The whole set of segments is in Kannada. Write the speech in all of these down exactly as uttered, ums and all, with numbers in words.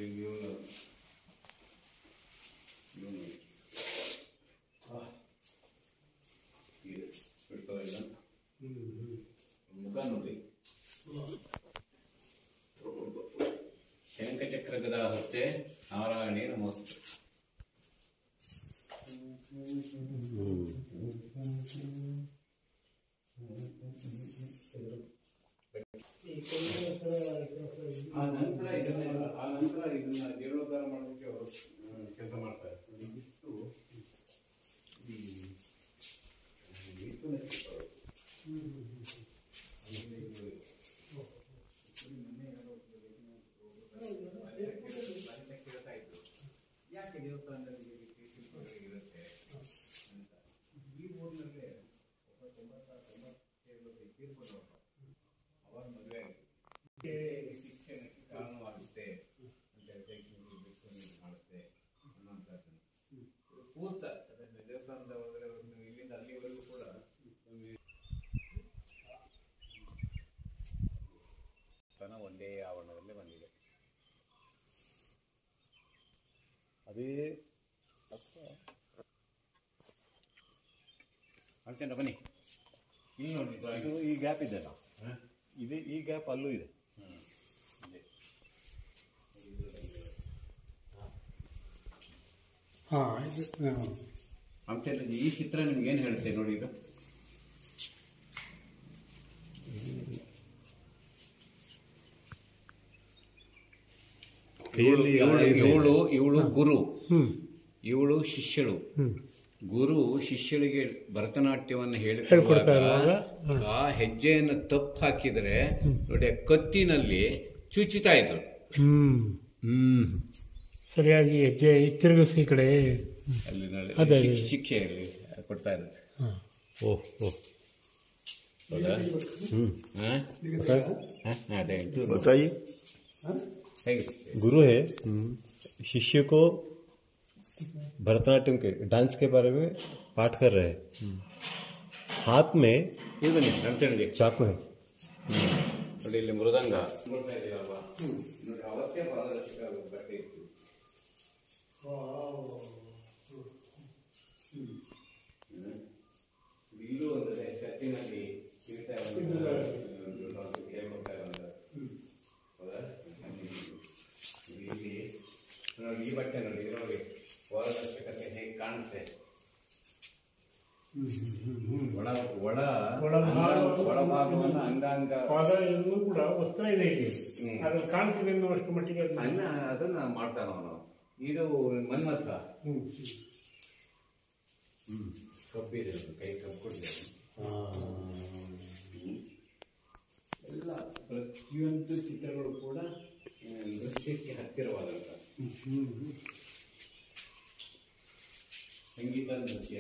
ಮುಖ ನೋಡಿ. ಶಂಖಚಕ್ರ ಗದಾ ಹಸ್ತೆ ನಾರಾಯಣೇ ನಮಸ್ತೆ. ಆ ನಂತರ ಇದನ್ನ ಆ ನಂತರ ಇದನ್ನ ಜೀರ್ಣೋದ್ಧಾರ ಮಾಡೋದಕ್ಕೆ ಅವರು ಕೆಲಸ ಮಾಡ್ತಾರೆ. ಇಷ್ಟು ಯಾಕೆ ದೇವಸ್ಥಾನದಲ್ಲಿ ಇರುತ್ತೆ ಅಂತ. ಈ ಊರಿನಲ್ಲೇ ಒಬ್ಬ ತೊಂಬತ್ತ ತೊಂಬತ್ತೇಳರಲ್ಲಿ ತೀರ್ಕೊಂಡು ಅವರ ಮದುವೆ ಆಗುತ್ತೆ. ಶಿಕ್ಷಣಕ್ಕೆ ಕಾರಣವಾಗುತ್ತೆ ಅಂತ ಮಾಡುತ್ತೆ ಅನ್ನೋಂಥದ್ದು ಪೂರ್ತ ದೇವಸ್ಥಾನದ ಒಳಗಡೆ ಇಲ್ಲಿಂದ ಅಲ್ಲಿವರೆಗೂ ಕೂಡ ಒಂದೇ ಆವರಣದಲ್ಲೇ ಬಂದಿದೆ. ಅದೇ ಅಂಚೆಂಡ ಬನ್ನಿ. ಇಲ್ಲಿ ನೋಡಿ, ಇದು ಈ ಗ್ಯಾಪ್ ಇದೆ ಅಲ್ಲ, ಇದೆ ಈ ಗ್ಯಾಪ್ ಅಲ್ಲೂ ಇದೆ. ಅಂಚೆಂಡ ಈ ಚಿತ್ರ ನಿಮ್ಗೆ ಏನು ಹೇಳುತ್ತೆ ನೋಡಿ. ಇದು ಇವಳು ಇವಳು ಗುರು, ಇವಳು ಶಿಷ್ಯಳು. ಗುರು ಶಿಷ್ಯಳಿಗೆ ಭರತನಾಟ್ಯವನ್ನು ಹೇಳಿಕೊಡುವಾಗ ಆ ಹೆಜ್ಜೆಯನ್ನು ತಪ್ಪು ಹಾಕಿದರೆ ನೋಡಿ ಕತ್ತಿನಲ್ಲಿ ಚುಚ್ಚುತ್ತಾ ಇದ್ರು. ಹ್ಮ್ ಸರಿಯಾಗಿ ಹೆಜ್ಜೆ ತಿರುಗಿಸಿ ಕಡೆ ಅಲ್ಲಿ ಶಿಕ್ಷೆ ಕೊಡ್ತಾ ಇರುತ್ತೆ. ಓಹ್ ಓಹ್ बताइए. गुरु है, शिष्य को भरतनाट्यम के डांस के बारे में पाठ कर रहे हैं. हाथ में चाकू है. ನೋಡಿ ಇಲ್ಲಿ ಮೃದಂಗ. ಇಲ್ಲೂ ಅಂದರೆ ಚರ್ಚಿನಲ್ಲಿ ಈ ಬಟ್ಟೆ ನೋಡಿ ನೋಡಿ ಪಾರದರ್ಶಕತೆ ಹೇಗೆ ಕಾಣುತ್ತೆ. ಒಳ ಒಳ ಒಳಭಾಗವನ್ನು ಅಂಗಾಂಗ ಕೂಡ ವಸ್ತ್ರ ಇದೆ ಇಲ್ಲಿ, ಅದ್ರಲ್ಲಿ ಕಾಣ್ತಿದೆ ಅನ್ನೋಷ್ಟು ಮಟ್ಟಿಗೆ ಅನ್ನ ಅದನ್ನ ಮಾಡ್ತಾನ ಅವನು. ಇದು ಮನ್ಮಥ. ಹ್ಮ್ ಕಬ್ಬಿದೆ, ಕೈ ಕಬ್ಬಿದೆ. ಎಲ್ಲ ಪ್ರತಿಯೊಂದು ಚಿತ್ರಗಳು ಕೂಡ ನೃತ್ಯಕ್ಕೆ ಹತ್ತಿರವಾದಂಥ ಸಂಗೀತ ನೃತ್ಯ.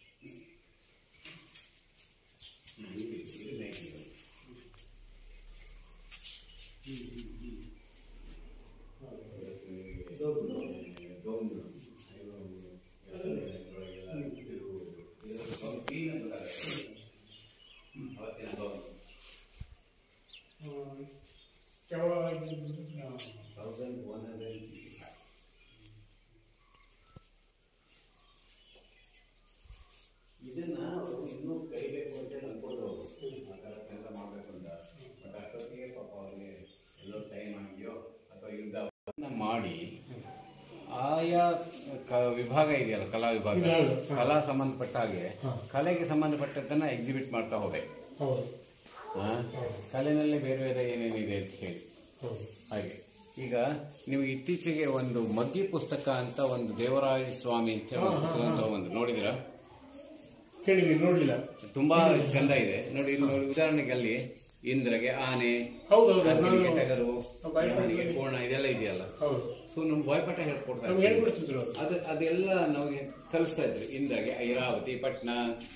ಇದನ್ನ ಅವರು ಇನ್ನೂ ಕಲಿಬೇಕು ಅಂತ ಅನ್ಕೊಂಡು ಆ ಥರ ಕೆಲಸ ಮಾಡಬೇಕು ಅಂತ. ಬಟ್ ಅಷ್ಟೊತ್ತಿಗೆ ಪಾಪ ಅವ್ರಿಗೆ ಎಲ್ಲೋ ಟೈಮ್ ಆಗಿಯೋ ಅಥವಾ ಯುದ್ಧ ಮಾಡಿ ಆಯಾ ವಿಭಾಗ ಇದೆಯಲ್ಲ, ಕಲಾ ವಿಭಾಗ, ಕಲಾ ಸಂಬಂಧಪಟ್ಟ ಹಾಗೆ ಕಲೆಗೆ ಸಂಬಂಧಪಟ್ಟದ್ದನ್ನ ಎಕ್ಸಿಬಿಟ್ ಮಾಡ್ತಾ ಹೋಗ್ಬೇಕು. ಕಲೆನಲ್ಲಿ ಬೇರೆ ಬೇರೆ ಏನೇನಿದೆ ಅಂತ ಹೇಳಿ ಹಾಗೆ. ಈಗ ನೀವು ಇತ್ತೀಚೆಗೆ ಒಂದು ಮಗ್ಗಿ ಪುಸ್ತಕ ಅಂತ ಒಂದು ದೇವರಾಜ ಸ್ವಾಮಿ ಅಂತ ಹೇಳಿ ಒಂದು ನೋಡಿದಿರಾ? ನೋಡಿಲ್ಲ. ತುಂಬಾ ಚಂದ ಇದೆ ನೋಡಿ. ನೋಡಿ ಉದಾಹರಣೆಗೆ ಅಲ್ಲಿ ಇಂದ್ರಗೆ ಆನೆ, ಟಗರು, ಕೋಣ ಇದೆಲ್ಲ ಇದೆಯಲ್ಲ. ಸೊ ನಮ್ ಬಾಯ್ಪಾಠ ಹೇಳ್ಕೊಡ್ತಾರೆ. ಅದು ಅದೆಲ್ಲ ನಮಗೆ ಕಲಿಸ್ತಾ ಇದ್ರು. ಇಂದ್ರಗೆ ಐರಾವತಿ, ಪಟ್ನ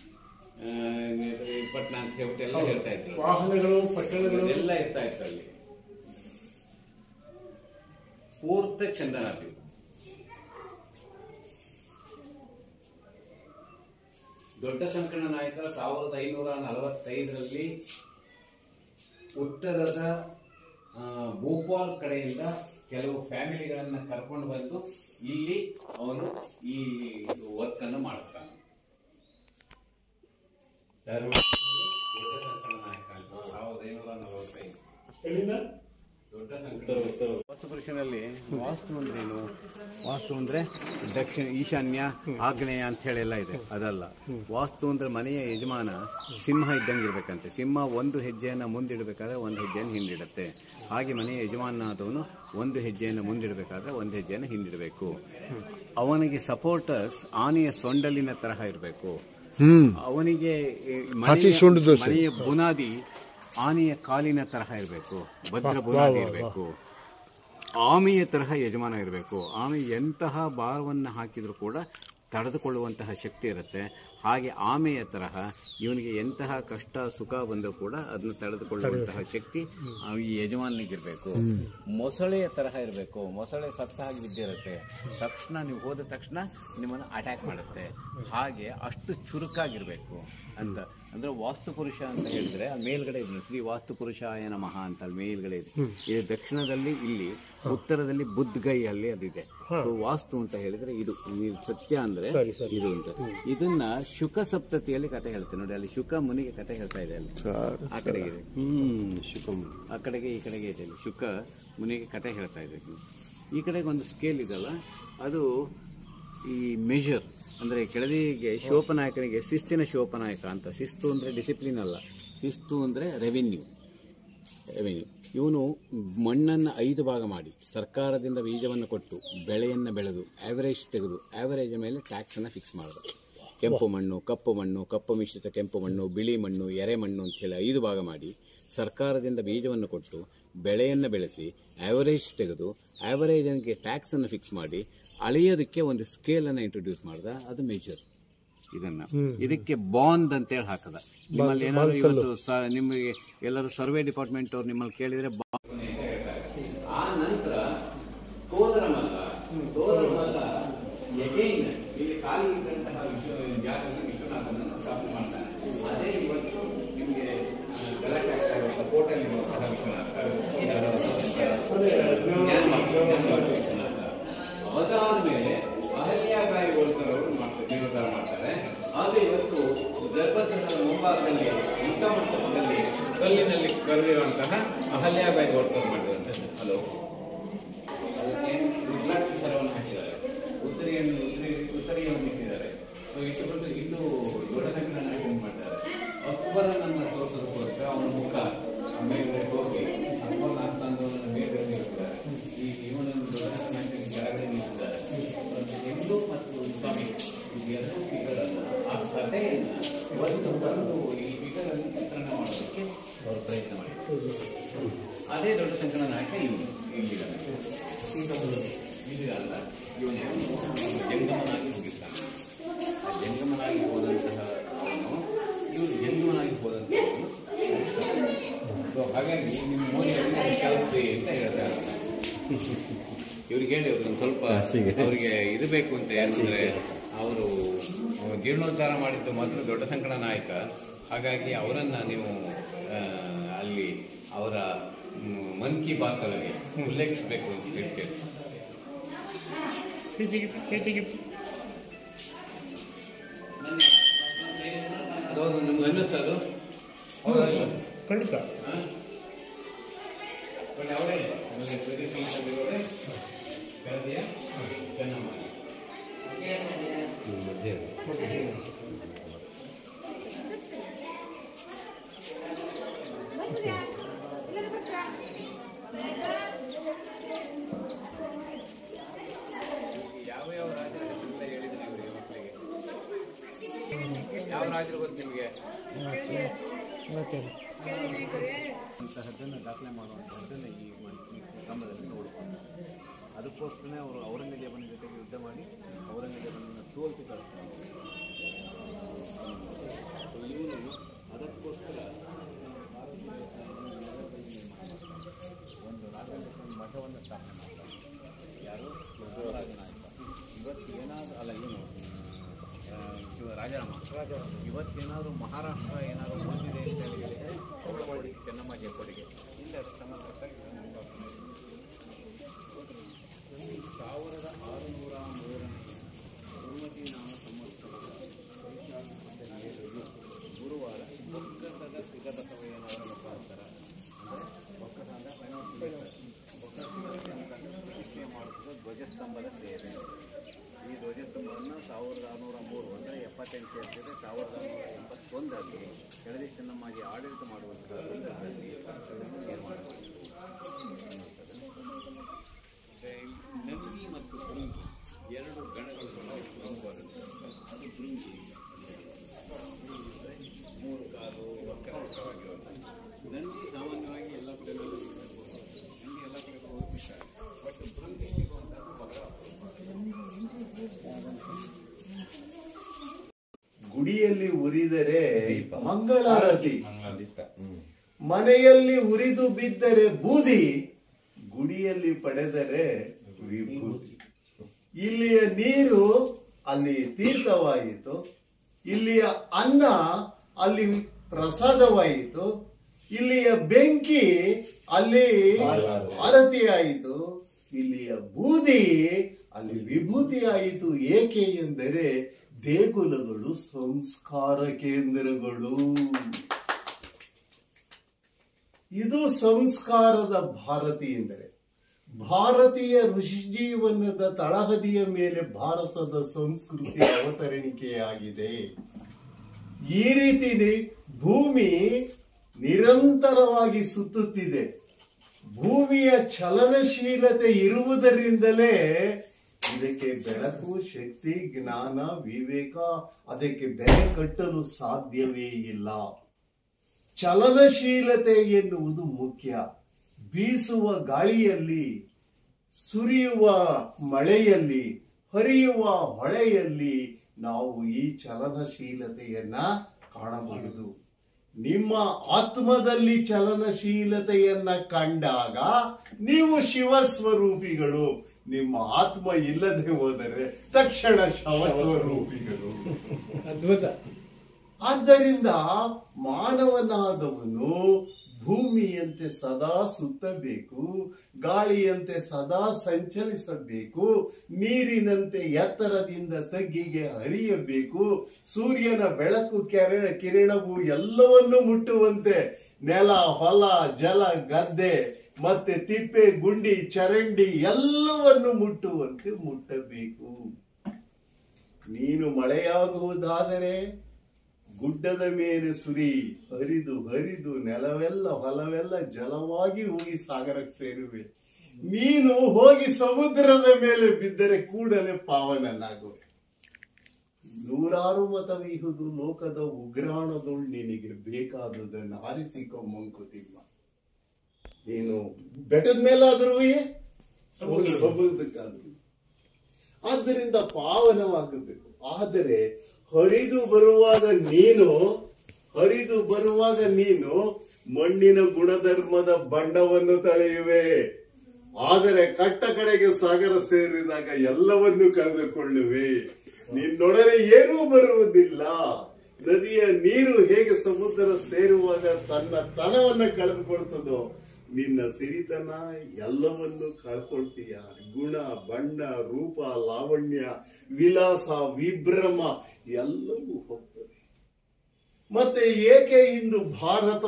ಪಟ್ನ ಅಂತ ಹೇಳ್ಬಿಟ್ಟು ಎಲ್ಲ ಹೇಳ್ತಾ ಇದ್ರು. ವಾಹನಗಳು, ಪಟ್ಟಣಗಳು ಎಲ್ಲ ಇರ್ತಾ ಇತ್ತು ಅಲ್ಲಿ. ಪೂರ್ತ ಚಂದನ ಅದು. ದೊಡ್ಡ ಸಂಕಣ ನಾಯಕ ಸಾವಿರದ ಐನೂರ ನಲವತ್ತೈದರಲ್ಲಿ ಉತ್ತರದ ಭೋಪಾಲ್ ಕಡೆಯಿಂದ ಕೆಲವು ಫ್ಯಾಮಿಲಿಗಳನ್ನ ಕರ್ಕೊಂಡು ಬಂದು ಇಲ್ಲಿ ಅವನು ಈ ವರ್ಕ್ ಅನ್ನು ಮಾಡಿಸ್ತಾನೆ. ಸಾವಿರದ ಐನೂರ ನಲವತ್ತೈದು ದೊಡ್ಡ ವಾಸ್ತು ಪುರುಷನಲ್ಲಿ ವಾಸ್ತು ಅಂದ್ರೆ ಏನು? ವಾಸ್ತು ಅಂದ್ರೆ ದಕ್ಷಿಣ, ಈಶಾನ್ಯ, ಆಗ್ನೇಯ ಅಂತ ಹೇಳಿ ಎಲ್ಲ ಇದೆ. ಅದಲ್ಲ, ವಾಸ್ತು ಅಂದ್ರೆ ಮನೆಯ ಯಜಮಾನ ಸಿಂಹ ಇದ್ದಂಗೆ ಇರ್ಬೇಕಂತೆ. ಸಿಂಹ ಒಂದು ಹೆಜ್ಜೆಯನ್ನು ಮುಂದಿಡಬೇಕಾದ್ರೆ ಒಂದು ಹೆಜ್ಜೆಯನ್ನು ಹಿಂದಿಡುತ್ತೆ. ಹಾಗೆ ಮನೆಯ ಯಜಮಾನಾದವನು ಒಂದು ಹೆಜ್ಜೆಯನ್ನು ಮುಂದಿಡಬೇಕಾದ್ರೆ ಒಂದು ಹೆಜ್ಜೆಯನ್ನು ಹಿಂದಿಡಬೇಕು. ಅವನಿಗೆ ಸಪೋರ್ಟರ್ಸ್ ಆನೆಯ ಸೊಂಡಲಿನ ತರಹ ಇರಬೇಕು. ಅವನಿಗೆ ಮನೆಯ ಬುನಾದಿ ಆನೆಯ ಕಾಲಿನ ತರಹ ಇರಬೇಕು, ಭದ್ರ ಬುನಾದಿ ಇರಬೇಕು. ಆಮೆಯ ತರಹ ಯಜಮಾನ ಇರಬೇಕು. ಆಮೆ ಎಂತಹ ಭಾರವನ್ನು ಹಾಕಿದರೂ ಕೂಡ ತಡೆದುಕೊಳ್ಳುವಂತಹ ಶಕ್ತಿ ಇರುತ್ತೆ. ಹಾಗೆ ಆಮೆಯ ತರಹ ಇವನಿಗೆ ಎಂತಹ ಕಷ್ಟ ಸುಖ ಬಂದರೂ ಕೂಡ ಅದನ್ನ ತಡೆದುಕೊಳ್ಳುವಂತಹ ಶಕ್ತಿ ಈ ಯಜಮಾನಿಗಿರಬೇಕು. ಮೊಸಳೆಯ ತರಹ ಇರಬೇಕು. ಮೊಸಳೆ ಸತ್ತ ಹಾಗೆ ಬಿದ್ದಿರುತ್ತೆ, ತಕ್ಷಣ ನೀವು ಹೋದ ತಕ್ಷಣ ನಿಮ್ಮನ್ನು ಅಟ್ಯಾಕ್ ಮಾಡುತ್ತೆ. ಹಾಗೆ ಅಷ್ಟು ಚುರುಕಾಗಿರ್ಬೇಕು ಅಂತ. ಅಂದ್ರೆ ವಾಸ್ತು ಪುರುಷ ಅಂತ ಹೇಳಿದ್ರೆ ಆ ಮೇಲ್ಗಡೆ ಇದೆ ಶ್ರೀ ವಾಸ್ತು ಪುರುಷಾಯ ನಮಃ ಅಂತ ಅಲ್ಲಿ ಮೇಲ್ಗಡೆ ಇದೆ. ಇದು ದಕ್ಷಿಣದಲ್ಲಿ ಇಲ್ಲಿ, ಉತ್ತರದಲ್ಲಿ ಬುದ್ಧಗೈ ಅಲ್ಲಿ ಅದಿದೆ. ಸೊ ವಾಸ್ತು ಅಂತ ಹೇಳಿದ್ರೆ ಇದು ಸತ್ಯ ಅಂದ್ರೆ ಇದು ಅಂತ. ಇದನ್ನ ಶುಕ ಸಪ್ತತಿಯಲ್ಲಿ ಕತೆ ಹೇಳ್ತೇನೆ ನೋಡಿ. ಅಲ್ಲಿ ಶುಕ ಮುನಿಗೆ ಕತೆ ಹೇಳ್ತಾ ಇದೆ. ಅಲ್ಲಿ ಆ ಕಡೆಗೆ ಇದೆ, ಹ್ಮ್ ಶುಕ ಆ ಕಡೆಗೆ ಈ ಕಡೆಗೆ ಇದೆ. ಅಲ್ಲಿ ಶುಕ ಮುನಿಗೆ ಕತೆ ಹೇಳ್ತಾ ಇದೆ. ಈ ಕಡೆಗೆ ಒಂದು ಸ್ಕೇಲ್ ಇದಲ್ಲ, ಅದು ಈ ಮೆಜರ್ ಅಂದ್ರೆ ಕೆಳದಿಗೆ ಶೋಪನಾಯಕನಿಗೆ ಶಿಸ್ತಿನ ಶೋಪನಾಯಕ ಅಂತ. ಶಿಸ್ತು ಅಂದ್ರೆ ಡಿಸಿಪ್ಲಿನ್ ಅಲ್ಲ, ಶಿಸ್ತು ಅಂದ್ರೆ ರೆವಿನ್ಯೂ ರೆವಿನ್ಯೂ ಇವನು ಮಣ್ಣನ್ನು ಐದು ಭಾಗ ಮಾಡಿ ಸರ್ಕಾರದಿಂದ ಬೀಜವನ್ನು ಕೊಟ್ಟು ಬೆಳೆಯನ್ನು ಬೆಳೆದು ಆವರೇಜ್ ತೆಗೆದು ಆವರೇಜ್ ಮೇಲೆ ಟ್ಯಾಕ್ಸನ್ನು ಫಿಕ್ಸ್ ಮಾಡಿದ. ಕೆಂಪು ಮಣ್ಣು, ಕಪ್ಪು ಮಣ್ಣು, ಕಪ್ಪು ಮಿಶ್ರಿತ ಕೆಂಪು ಮಣ್ಣು, ಬಿಳಿ ಮಣ್ಣು, ಎರೆ ಮಣ್ಣು ಅಂತ ಹೇಳಿ ಐದು ಭಾಗ ಮಾಡಿ ಸರ್ಕಾರದಿಂದ ಬೀಜವನ್ನು ಕೊಟ್ಟು ಬೆಳೆಯನ್ನು ಬೆಳೆಸಿ ಆವರೇಜ್ ತೆಗೆದು ಆವರೇಜ್ಗೆ ಟ್ಯಾಕ್ಸನ್ನು ಫಿಕ್ಸ್ ಮಾಡಿ ಅಳೆಯೋದಕ್ಕೆ ಒಂದು ಸ್ಕೇಲನ್ನು ಇಂಟ್ರೊಡ್ಯೂಸ್ ಮಾಡ್ದ. ಅದು ಮೆಜರ್. ಇದನ್ನ ಇದಕ್ಕೆ ಬಾಂಡ್ ಅಂತೇಳಿ ಹಾಕದ. ನಿಮ್ಮಲ್ಲಿ ಏನಾದ್ರು ಇವತ್ತು ನಿಮಗೆ ಎಲ್ಲರೂ ಸರ್ವೆ ಡಿಪಾರ್ಟ್ಮೆಂಟ್ ಅವ್ರು ನಿಮ್ಮಲ್ಲಿ ಕೇಳಿದ್ರೆ ಆ ನಂತರ ತೋದರಮಲ್ಲ ತೋದರಮಲ್ಲ ಎಗೈನ್ ಇಲ್ಲಿ ಖಾಲಿ ಇದ್ದಂತಹ ಜಾಗದಲ್ಲಿ ವಿಶ್ವನಾಥನನ್ನು ಸ್ಥಾಪನೆ ಮಾಡ್ತಾನೆ. ಅದೇ ಇವತ್ತು ನಿಮಗೆ ಗಲಾಟೆ ಆಗ್ತಾ ಇರುವಂತಹ ಕೋಟೆಯಲ್ಲಿ ಇರುವಂತಹ ವಿಶ್ವನಾಥ. ಅದಾದ ಮೇಲೆ ಅಹಲ್ಯಾಬಾಯಿ ಹೋಳ್ಕರ್ ಅವರು ಮಾಡ್ತಾರೆ, ಜೀರ್ಣೋದ್ಧಾರ ಮಾಡ್ತಾರೆ. ಆದರೆ ಇವತ್ತು ಗರ್ಭಗೃಹದ ಮುಂಭಾಗದಲ್ಲಿ ಮುಖಮಂಟಪದಲ್ಲಿ ಕಲ್ಲಿನಲ್ಲಿ ಕರೆದಿರುವಂತಹ ಅಹಲ್ಯಾಬಾಯಿ ಹೋಳ್ಕರ್ ಮಾಡಿರುವಂಥದ್ದು. ಹಲೋ, ಅದಕ್ಕೆ ರುದ್ರಾಕ್ಷ ಸರವನ್ನು ಹಾಕಿದ್ದಾರೆ, ಉತ್ತರಿಯನ್ನು ಉತ್ತರಿ ಉತ್ತರಿಯನ್ನು ಇಟ್ಟಿದ್ದಾರೆ. ಇಟ್ಟುಕೊಂಡು ಇನ್ನೂ ದೊಡ್ಡ ಸಂಖ್ಯೆಯನ್ನು ಹಾಕಿ ಮಾಡ್ತಾರೆ. ಅಕ್ಬರನನ್ನು ತೋರಿಸೋದಕ್ಕೋಸ್ಕರ ಅವನ ಮುಖ ಮೇಲ್ಗಡೆ ಹೋಗಿ ಅಕ್ಬರನ ಆಸ್ಥಾನವನ್ನು ಮೇಲ್ಗಡೆ ನಿಲ್ಲಿಸಿದ್ದಾರೆ. ಈ ಇವನನ್ನು ದೊಡ್ಡ ಸಂಖ್ಯೆ ಕೆಳಗಡೆ ನಿಲ್ಲಿಸಿದ್ದಾರೆ. ಹಿಂದೂ ಮತ್ತು ಸ್ವಾಮಿ ಎರಡು ಫಿಗರ್ ಅನ್ನು ಆ ಕಥೆಯನ್ನು ಒಂದು ಬಂದು ಈ ಫಿಗರ್ ಅನ್ನು ಚಿತ್ರಣ ಮಾಡೋದಕ್ಕೆ ಅವರು ಪ್ರಯತ್ನ ಮಾಡಿದ್ದಾರೆ. ಅದೇ ದೊಡ್ಡ ಸಂಕಲನ ನಾಯಕ ಇವನು ಇಲ್ಲಿದ್ದಾನೆ. ಇಲ್ಲಿರಲ್ಲ, ಇವನು ಜಂಗಮನಾಗಿ ಹೋಗಿದ್ದಾನೆ. ಆ ಜಂಗಮನಾಗಿ ಹೋದಂತಹ ಅವನು ಇವನು ಜಂಗಮನಾಗಿ ಹೋದಂತಹ ಹಾಗಾಗಿ ನಿಮ್ಮ ಮೋದಿಯಲ್ಲಿ ಕೆಲಸ ಅಂತ ಹೇಳ್ತಾರೆ. ಇವ್ರಿಗೆ ಹೇಳಿ ಅವ್ರಿಗೆ ಒಂದು ಸ್ವಲ್ಪ ಅವರಿಗೆ ಇದು ಬೇಕು ಅಂತ. ಏನಂದ್ರೆ ಅವರು ಜೀರ್ಣೋದ್ಧಾರ ಮಾಡಿದ್ದು ಮೊದಲು ದೊಡ್ಡ ಸಂಕಟ ನಾಯಕ. ಹಾಗಾಗಿ ಅವರನ್ನ ನೀವು ಅಲ್ಲಿ ಅವರ ಮನ್ ಕಿ ಬಾತ್ ಅಲ್ಲಿ ಉಲ್ಲೇಖಿಸಬೇಕು ಅಂತ ಹೇಳ್ತೇವೆ. ಅದು ನಿಮ್ಗೆ ಅನ್ನಿಸ್ತಾ ಅದು ಖಂಡಿತ ಅವರೇ ಕರದಿಯ ಚೆನ್ನಮ್ಮ ಯಾವ ಯಾವ ರಾಜರ ಹೆಸರೆಲ್ಲ ಹೇಳಿದ್ರೆ ಇವರು ಮಕ್ಕಳಿಗೆ ಯಾವ ರಾಜರು ಗೊತ್ತು ನಿಮಗೆ? ಅಂತಹದ್ದನ್ನು ದಾಖಲೆ ಮಾಡುವಂಥದ್ದನ್ನು ಈ ಕಂಬದಲ್ಲಿ ನೋಡ್ಕೊಂಡು ಅದಕ್ಕೋಸ್ಕರ ಅವರು ಔರಂಗಜೇಬನ ಜೊತೆಗೆ ಯುದ್ಧ ಮಾಡಿ ಔರಂಗಜೇಬನನ್ನು ಸೋಲ್ತು ಕಳಿಸ್ತಾರೆ. ಇವನು ಅದಕ್ಕೋಸ್ಕರ ಒಂದು ರಾಜನ ಮಠವನ್ನು ಸ್ಥಾಪನೆ ಮಾಡ್ತಾರೆ. ಯಾರು? ಶಿವರಾಜ ನಾಯಕ. ಇವತ್ತು ಏನಾದರೂ ಅಲ್ಲ ಏನು ಶಿವ ರಾಜಾರಾಮ ಇವತ್ತೇನಾದರೂ ಮಹಾರಾಷ್ಟ್ರ ಏನಾದರೂ ಬಂದಿದೆ ಅಂತ ಹೇಳಿದರೆ ಕೊಡುಗೆ ಚೆನ್ನಮ್ಮಗೆ ಕೊಡುಗೆ ಇಲ್ಲ. ಧ್ವಜಸ್ತಂಭದ ಸೇವೆ. ಈ ಧ್ವಜಸ್ತಂಭವನ್ನು ಸಾವಿರದ ಆರುನೂರ ಮೂರು ಅಂದರೆ ಎಪ್ಪತ್ತೆಂಟು ಸೇರಿಸಿದರೆ ಸಾವಿರದ ಆರುನೂರ ಎಂಬತ್ತೊಂದರಲ್ಲಿ ಕೆಳದಿ ಚೆನ್ನಮ್ಮಾಜಿ ಆಡಳಿತ ಮಾಡುವಂತಹ ಸಂದರ್ಭದಲ್ಲಿ ನಿರ್ಮಾಣ ಮಾಡಿದರು. ನಂದಿ ಮತ್ತು ಭೃಂಗಿ ಎರಡು ಗಣಗಳು ಪ್ರಮುಖವಾದಂಥ ಅದು ಭೃಂಗಿ ಮೂರು ಕಾಲು ವಕ್ರವಾಗಿರುವಂಥ. ನಂದಿ ಸಾಮಾನ್ಯವಾಗಿ ಎಲ್ಲ ಕಡೆ ನಂದಿ ಎಲ್ಲ ಕಡೆ ಹೋಗ್ತಿರ್ತಾರೆ, ಬಟ್ ಭೃಂಗಿ ಸಿಗುವಂಥದ್ದು ಬಹಳ. ಗುಡಿಯಲ್ಲಿ ಉರಿದರೆ ಮಂಗಳಾರತಿ, ಮನೆಯಲ್ಲಿ ಉರಿದು ಬಿದ್ದರೆ ಬೂದಿ, ಗುಡಿಯಲ್ಲಿ ಪಡೆದರೆ ವಿಭೂತಿ. ಇಲ್ಲಿಯ ನೀರು ಅಲ್ಲಿ ತೀರ್ಥವಾಯಿತು, ಇಲ್ಲಿಯ ಅನ್ನ ಅಲ್ಲಿ ಪ್ರಸಾದವಾಯಿತು, ಇಲ್ಲಿಯ ಬೆಂಕಿ ಅಲ್ಲಿ ಆರತಿ ಆಯಿತು, ಇಲ್ಲಿಯ ಬೂದಿ ಅಲ್ಲಿ ವಿಭೂತಿ ಆಯಿತು. ಏಕೆ ಎಂದರೆ ದೇಗುಲಗಳು ಸಂಸ್ಕಾರ ಕೇಂದ್ರಗಳು. ಇದು ಸಂಸ್ಕಾರದ ಭಾರತಿ ಎಂದರೆ ಭಾರತೀಯ ಋಷಿ ಜೀವನದ ತಳಹದಿಯ ಮೇಲೆ ಭಾರತದ ಸಂಸ್ಕೃತಿ ಅವತರಣಿಕೆಯಾಗಿದೆ. ಈ ರೀತಿ ಭೂಮಿ ನಿರಂತರವಾಗಿ ಸುತ್ತುತ್ತಿದೆ. ಭೂಮಿಯ ಚಲನಶೀಲತೆ ಇರುವುದರಿಂದಲೇ ಇದಕ್ಕೆ ಬೆಳಕು, ಶಕ್ತಿ, ಜ್ಞಾನ, ವಿವೇಕ ಅದಕ್ಕೆ ಬೆಲೆ ಕಟ್ಟಲು ಸಾಧ್ಯವೇ ಇಲ್ಲ. ಚಲನಶೀಲತೆ ಎನ್ನುವುದು ಮುಖ್ಯ. ಬೀಸುವ ಗಾಳಿಯಲ್ಲಿ, ಸುರಿಯುವ ಮಳೆಯಲ್ಲಿ, ಹರಿಯುವ ಹೊಳೆಯಲ್ಲಿ ನಾವು ಈ ಚಲನಶೀಲತೆಯನ್ನ ಕಾಣಬಹುದು. ನಿಮ್ಮ ಆತ್ಮದಲ್ಲಿ ಚಲನಶೀಲತೆಯನ್ನ ಕಂಡಾಗ ನೀವು ಶಿವಸ್ವರೂಪಿಗಳು. ನಿಮ್ಮ ಆತ್ಮ ಇಲ್ಲದೆ ಹೋದರೆ ತಕ್ಷಣ ಶವಸ್ವರೂಪಿಗಳು. ಅದ್ಭುತ. ಆದ್ದರಿಂದ ಮಾನವನಾದವನು ಭೂಮಿಯಂತೆ ಸದಾ ಸುತ್ತಬೇಕು, ಗಾಳಿಯಂತೆ ಸದಾ ಸಂಚಲಿಸಬೇಕು, ನೀರಿನಂತೆ ಎತ್ತರದಿಂದ ತಗ್ಗಿಗೆ ಹರಿಯಬೇಕು, ಸೂರ್ಯನ ಬೆಳಕು ಕೆರೆ ಕಿರಣವು ಎಲ್ಲವನ್ನೂ ಮುಟ್ಟುವಂತೆ ನೆಲ, ಹೊಲ, ಜಲ, ಗದ್ದೆ ಮತ್ತೆ ತಿಪ್ಪೆ, ಗುಂಡಿ, ಚರಂಡಿ ಎಲ್ಲವನ್ನು ಮುಟ್ಟುವಂತೆ ಮುಟ್ಟಬೇಕು. ನೀನು ಮಳೆಯಾಗುವುದಾದರೆ ಗುಡ್ಡದ ಮೇಲೆ ಸುರಿ, ಹರಿದು ಹರಿದು ನೆಲವೆಲ್ಲ ಹೊಲವೆಲ್ಲ ಜಲವಾಗಿ ಹೋಗಿ ಸಾಗರಕ್ಕೆ ಸೇರುವೆ. ನೀನು ಹೋಗಿ ಸಮುದ್ರದ ಮೇಲೆ ಬಿದ್ದರೆ ಕೂಡಲೇ ಪಾವನನಾಗುವೆ. ನೂರಾರು ಮತವಿಹುದು ಲೋಕದ ಉಗ್ರಾಣದೊಳ್ ನಿನಗೆ ಬೇಕಾದುದನ್ನು ಆರಿಸಿಕೊ ಮಂಕುತಿಮ್ಮ. ನೀನು ಬೆಟ್ಟದ ಮೇಲಾದರೂ ಸಮುದ್ರಕ್ಕಾದರೂ ಆದ್ದರಿಂದ ಪಾವನವಾಗಬೇಕು. ಆದರೆ ಹರಿದು ಬರುವಾಗ ನೀನು ಹರಿದು ಬರುವಾಗ ನೀನು ಮಣ್ಣಿನ ಗುಣಧರ್ಮದ ಬಂಡವನ್ನು ತಳೆಯುವೆ. ಆದರೆ ಕಟ್ಟ ಕಡೆಗೆ ಸಾಗರ ಸೇರಿದಾಗ ಎಲ್ಲವನ್ನೂ ಕಳೆದುಕೊಳ್ಳುವೆ. ನಿನ್ನೊಡನೆ ಏನೂ ಬರುವುದಿಲ್ಲ. ನದಿಯ ನೀರು ಹೇಗೆ ಸಮುದ್ರ ಸೇರುವಾಗ ತನ್ನ ತನವನ್ನ ಕಳೆದುಕೊಳ್ತದೋ, ನಿನ್ನ ಸಿರಿತನ ಎಲ್ಲವನ್ನು ಕಳ್ಕೊಳ್ತೀಯ. ಗುಣ, ಬಣ್ಣ, ರೂಪ, ಲಾವಣ್ಯ, ವಿಲಾಸ, ವಿಭ್ರಮ ಎಲ್ಲವೂ ಹೋಗ್ತದೆ. ಮತ್ತೆ ಏಕೆ ಇಂದು ಭಾರತ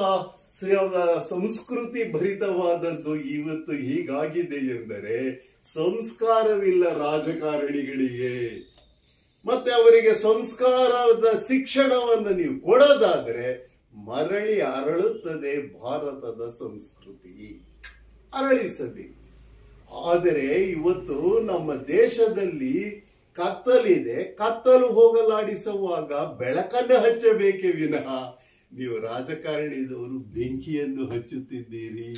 ಸಂಸ್ಕೃತಿ ಭರಿತವಾದದ್ದು ಇವತ್ತು ಹೀಗಾಗಿದೆ ಎಂದರೆ ಸಂಸ್ಕಾರವಿಲ್ಲ ರಾಜಕಾರಣಿಗಳಿಗೆ. ಮತ್ತೆ ಅವರಿಗೆ ಸಂಸ್ಕಾರದ ಶಿಕ್ಷಣವನ್ನು ನೀವು ಕೊಡೋದಾದ್ರೆ ಮರಳಿ ಅರಳುತ್ತದೆ ಭಾರತದ ಸಂಸ್ಕೃತಿ. ಅರಳಿಸಬೇಕು. ಆದರೆ ಇವತ್ತು ನಮ್ಮ ದೇಶದಲ್ಲಿ ಕತ್ತಲಿದೆ. ಕತ್ತಲು ಹೋಗಲಾಡಿಸುವಾಗ ಬೆಳಕನ್ನು ಹಚ್ಚಬೇಕೇ ವಿನಃ ನೀವು ರಾಜಕಾರಣಿದವರು ಬೆಂಕಿಯನ್ನು ಹಚ್ಚುತ್ತಿದ್ದೀರಿ.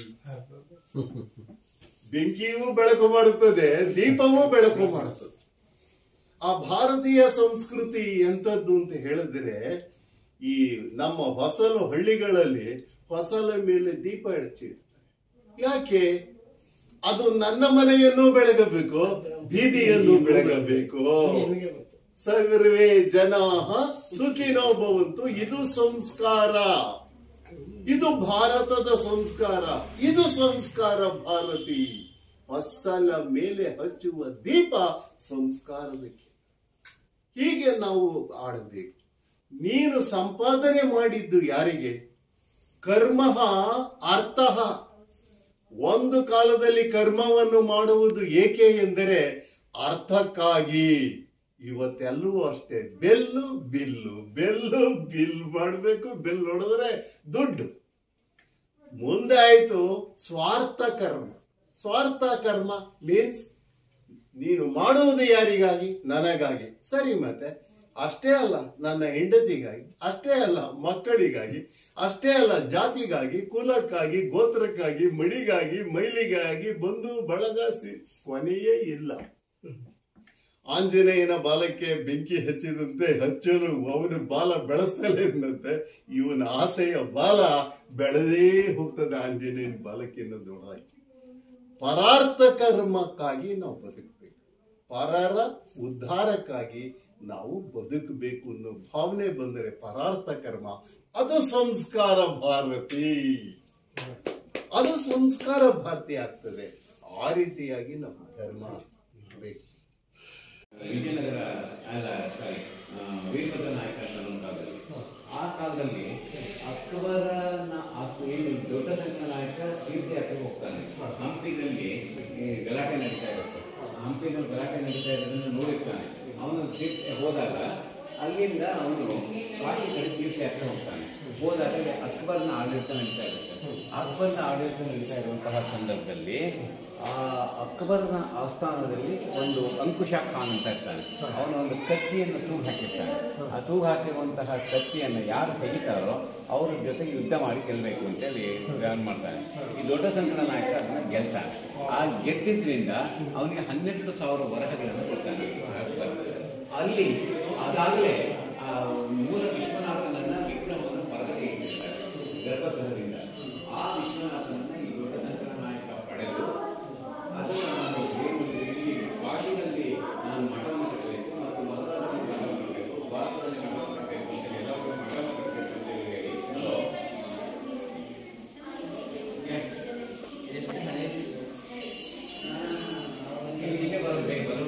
ಬೆಂಕಿಯೂ ಬೆಳಕು ಮಾಡುತ್ತದೆ, ದೀಪವೂ ಬೆಳಕು ಮಾಡುತ್ತದೆ. ಆ ಭಾರತೀಯ ಸಂಸ್ಕೃತಿ ಎಂತದ್ದು ಅಂತ ಹೇಳಿದ್ರೆ, ಈ ನಮ್ಮ ಹೊಸಲು ಹಳ್ಳಿಗಳಲ್ಲಿ ಹೊಸಲ ಮೇಲೆ ದೀಪ ಹಚ್ಚಿಡ್ತಾರೆ. ಯಾಕೆ? ಅದು ನನ್ನ ಮನೆಯನ್ನು ಬೆಳಗಬೇಕು, ಬೀದಿಯನ್ನು ಬೆಳಗಬೇಕು. ಸರ್ವೇ ಜನ ಸುಖಿನೋ ಭವಂತು. ಇದು ಸಂಸ್ಕಾರ. ಇದು ಭಾರತದ ಸಂಸ್ಕಾರ. ಇದು ಸಂಸ್ಕಾರ ಭಾರತಿ. ಹೊಸಲ ಮೇಲೆ ಹಚ್ಚುವ ದೀಪ ಸಂಸ್ಕಾರದ. ಹೀಗೆ ನಾವು ಆಡಬೇಕು. ನೀನು ಸಂಪಾದನೆ ಮಾಡಿದ್ದು ಯಾರಿಗೆ? ಕರ್ಮ ಅರ್ಥ ಒಂದು ಕಾಲದಲ್ಲಿ ಕರ್ಮವನ್ನು ಮಾಡುವುದು ಏಕೆ ಎಂದರೆ ಅರ್ಥಕ್ಕಾಗಿ. ಇವತ್ತೆಲ್ಲವೂ ಅಷ್ಟೇ, ಬೆಲ್ಲು ಬಿಲ್ಲು, ಬೆಲ್ಲು ಬಿಲ್ ಮಾಡಬೇಕು, ಬೆಲ್ ಹೊಡೆದ್ರೆ ದುಡ್ಡು. ಮುಂದೆ ಆಯ್ತು ಸ್ವಾರ್ಥ ಕರ್ಮ. ಸ್ವಾರ್ಥ ಕರ್ಮ ಮೀನ್ಸ್ ನೀನು ಮಾಡುವುದು ಯಾರಿಗಾಗಿ? ನನಗಾಗಿ. ಸರಿ, ಮತ್ತೆ ಅಷ್ಟೇ ಅಲ್ಲ, ನನ್ನ ಹೆಂಡತಿಗಾಗಿ, ಅಷ್ಟೇ ಅಲ್ಲ ಮಕ್ಕಳಿಗಾಗಿ, ಅಷ್ಟೇ ಅಲ್ಲ ಜಾತಿಗಾಗಿ, ಕುಲಕ್ಕಾಗಿ, ಗೋತ್ರಕ್ಕಾಗಿ, ಮಡಿಗಾಗಿ, ಮೈಲಿಗಾಗಿ, ಬಂಧು ಬಳಗ, ಕೊನೆಯೇ ಇಲ್ಲ. ಆಂಜನೇಯನ ಬಾಲಕ್ಕೆ ಬೆಂಕಿ ಹಚ್ಚಿದಂತೆ ಹಚ್ಚಲು ಅವನ ಬಾಲ ಬೆಳೆಸ್ತಲೇ ಇದ್ದಂತೆ ಇವನ ಆಸೆಯ ಬಾಲ ಬೆಳೆದೇ ಹೋಗ್ತದೆ ಆಂಜನೇಯನ ಬಾಲಕ್ಕೆ ಅನ್ನೋದೊಳಗೆ. ಪರಾರ್ಥ ಕರ್ಮಕ್ಕಾಗಿ ನಾವು ಬದುಕಬೇಕು, ಪರರ ಉದ್ಧಾರಕ್ಕಾಗಿ ನಾವು ಬದುಕಬೇಕು ಅನ್ನೋ ಭಾವನೆ ಬಂದರೆ ಪರಾರ್ಥ ಕರ್ಮ. ಅದು ಸಂಸ್ಕಾರ ಭಾರತಿ, ಅದು ಸಂಸ್ಕಾರ ಭಾರತಿ ಆಗ್ತದೆ. ಆ ರೀತಿಯಾಗಿ ನಮ್ಮ ಧರ್ಮ ಇರಬೇಕು. ವಿಜಯನಗರ ಅಲ್ಲ ಸಾರಿ ವೀರಭದ್ರ ನಾಯಕ ಕಾಲದಲ್ಲಿ, ಆ ಕಾಲದಲ್ಲಿ ಅಕ್ಬರನ ಏನು ದೊಡ್ಡ ಸಂಘ ನಾಯಕ ತೀರ್ಥಯಾತ್ರೆಗೆ ಹೋಗ್ತಾನೆ. ಹಂಪಿನಲ್ಲಿ ಗಲಾಟೆ ನಡೀತಾ ಇರುತ್ತೆ, ಹಂಪಿನಲ್ಲಿ ಗಲಾಟೆ ನಡೀತಾ ಇರೋದನ್ನ ನೋಡಿರ್ತಾನೆ. ಅವನು ತೀರ್ಥ ಹೋದಾಗ ಅಲ್ಲಿಂದ ಅವನು ಕಾಶಿ ಕಡೆ ತೀರ್ಥಯಾತ್ರೆ ಹೋಗ್ತಾನೆ. ಹೋದಾಗ ಅಕ್ಬರ್ನ ಆಡಳಿತ ನಡೀತಾ ಇರುತ್ತೆ. ಅಕ್ಬರ್ನ ಆಡಳಿತ ನಡೀತಾ ಇರುವಂತಹ ಸಂದರ್ಭದಲ್ಲಿ ಆ ಅಕ್ಬರ್ನ ಆಸ್ಥಾನದಲ್ಲಿ ಒಂದು ಅಂಕುಶ ಖಾನ್ ಅಂತ ಇರ್ತಾನೆ. ಅವನು ಒಂದು ಕತ್ತಿಯನ್ನು ತೂಗು ಹಾಕಿರ್ತಾನೆ. ಆ ತೂಗು ಹಾಕಿರುವಂತಹ ಕತ್ತಿಯನ್ನು ಯಾರು ತೆಗಿತಾರೋ ಅವ್ರ ಜೊತೆಗೆ ಯುದ್ಧ ಮಾಡಿ ಗೆಲ್ಲಬೇಕು ಅಂತೇಳಿ ಪ್ಲಾನ್ ಮಾಡ್ತಾನೆ. ಈ ದೊಡ್ಡ ಸಂಕಟ ನಾಯಕ ಅದನ್ನ ಗೆಲ್ತಾನೆ. ಆ ಗೆದ್ದಿದ್ರಿಂದ ಅವನಿಗೆ ಹನ್ನೆರಡು ಸಾವಿರ ವರಹಗಳನ್ನು ಕೊಡ್ತಾನೆ ಅಕ್ಬರ್. ಅಲ್ಲಿ ಅದಾಗಲೇ ಆ ಮೂಲ ವಿಶ್ವನಾಥನನ್ನ ವಿಗ್ರಹವನ್ನು ಹೊರಗಡೆ ಇಟ್ಟಿರ್ತಾರೆ ಗರ್ಭಗೃಹದಿಂದ. ಆ ವಿಶ್ವನಾಥನನ್ನ ಈ ದೊಡ್ಡ ಸಂಕಟ ನಾಯಕ ಪಡೆದು ಅದನ್ನು ನಾನು ಇಲ್ಲಿ ಕಾಶಿನಲ್ಲಿ ನಾನು ಮಠವನ್ನು ಕಟ್ಟಬೇಕು ಮತ್ತು ಮಧುರಾದಲ್ಲಿ ಮಠವನ್ನು ಕಟ್ಟಬೇಕು, ಭಾರತದಲ್ಲಿ ಮಠವನ್ನು ಕಟ್ಟಬೇಕು ಅಂತ ಎಲ್ಲರೂ ಮಠವನ್ನು ಕಟ್ಟಬೇಕು ಅಂತ ಹೇಳಿ ಇಲ್ಲಿಗೆ ಬರಬೇಕು ಬರೋ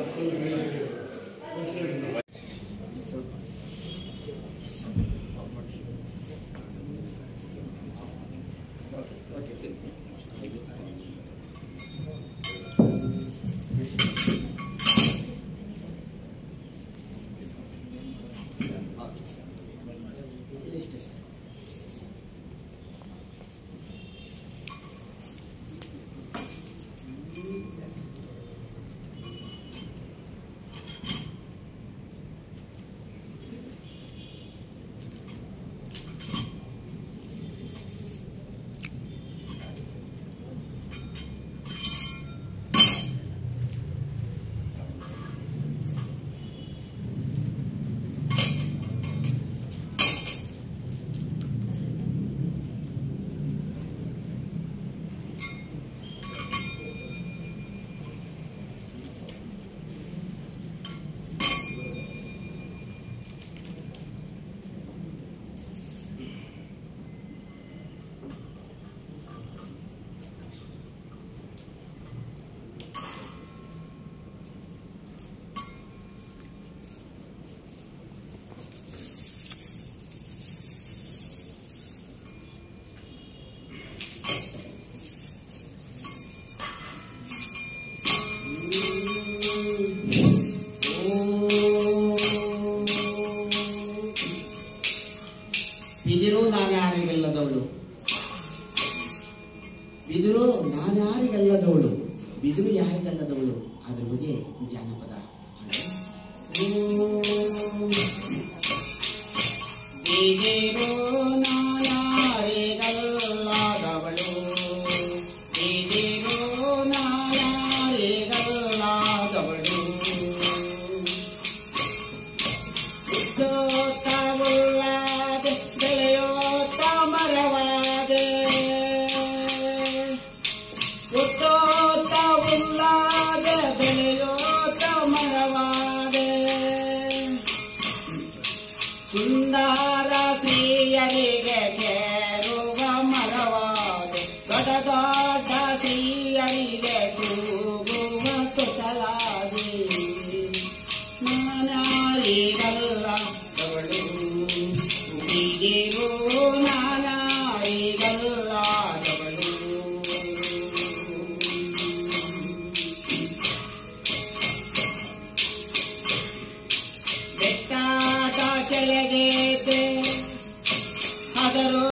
ಬಿದಿರು ನಾನ್ಯಾರಿಗೆಲ್ಲದವಳು, ಬಿದಿರು ನಾನ್ಯಾರಿಗೆಲ್ಲದವಳು, ಬಿದಿರು ಯಾರಿಗೆಲ್ಲದವಳು, ಅದ್ರ ಬಗ್ಗೆ ಜಾನಪದ. ಬಿದಿರು ನಾನ್ಯಾರಿಗೆಲ್ಲದವಳು, ಬಿದಿರು ನಾನ್ಯಾರಿಗೆಲ್ಲದವಳು, ಉದ್ದೋತ್ತವುಳ್ಳಾದೆ ಬೆಳೆಯೋತ್ತ ಮರವಾದೆ, ಉದ್ದೋತ್ತವುಳ್ಳಾದೆ ಬೆಳೆಯೋತ್ತ ಮರವಾದೆ, ಸುಂದರ ಶ್ರೀಯರಿಗೆ ಬೆಳೆದೆ